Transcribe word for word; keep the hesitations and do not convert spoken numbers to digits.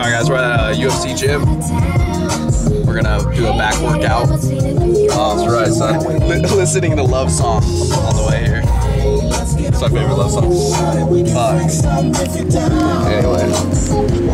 Alright guys, we're at a U F C gym. We're gonna do a back workout. Oh, that's right, son. Listening to love songs on the way here. It's my favorite love song. Fuck. Anyway.